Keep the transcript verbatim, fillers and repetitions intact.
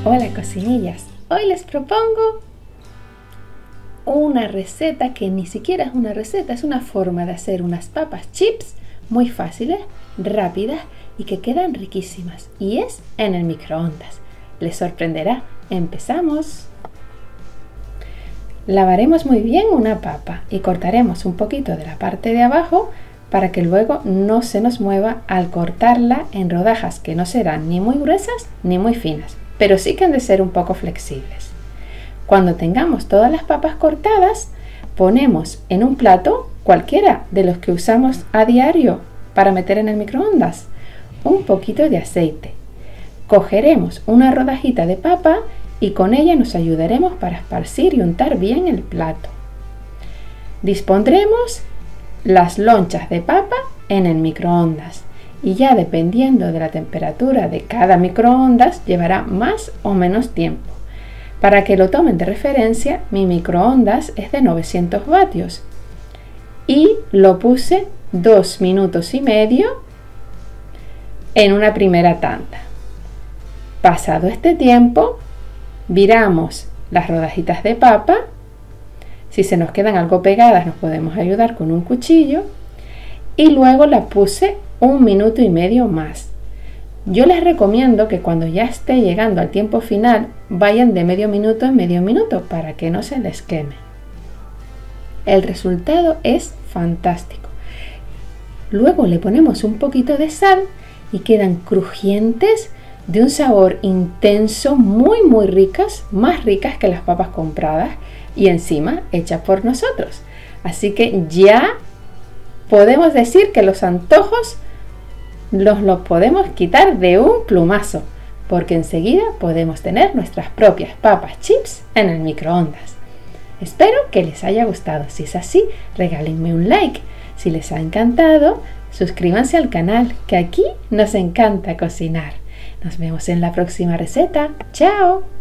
Hola cocinillas, hoy les propongo una receta que ni siquiera es una receta, es una forma de hacer unas papas chips muy fáciles, rápidas y que quedan riquísimas, y es en el microondas. Les sorprenderá. Empezamos. Lavaremos muy bien una papa y cortaremos un poquito de la parte de abajo para que luego no se nos mueva al cortarla en rodajas que no serán ni muy gruesas ni muy finas, pero sí que han de ser un poco flexibles. Cuando tengamos todas las papas cortadas, ponemos en un plato, cualquiera de los que usamos a diario para meter en el microondas, un poquito de aceite. Cogeremos una rodajita de papa y con ella nos ayudaremos para esparcir y untar bien el plato. Dispondremos las lonchas de papa en el microondas y ya dependiendo de la temperatura de cada microondas llevará más o menos tiempo. Para que lo tomen de referencia, mi microondas es de novecientos vatios y lo puse dos minutos y medio en una primera tanda. Pasado este tiempo, viramos las rodajitas de papa. Si se nos quedan algo pegadas, nos podemos ayudar con un cuchillo. Y luego la puse un minuto y medio más. Yo les recomiendo que cuando ya esté llegando al tiempo final, vayan de medio minuto en medio minuto para que no se les queme. El resultado es fantástico. Luego le ponemos un poquito de sal y quedan crujientes, de un sabor intenso, muy muy ricas, más ricas que las papas compradas y encima hechas por nosotros. Así que ya podemos decir que los antojos los, los podemos quitar de un plumazo, porque enseguida podemos tener nuestras propias papas chips en el microondas. Espero que les haya gustado. Si es así, regálenme un like. Si les ha encantado, suscríbanse al canal, que aquí nos encanta cocinar. Nos vemos en la próxima receta. ¡Chao!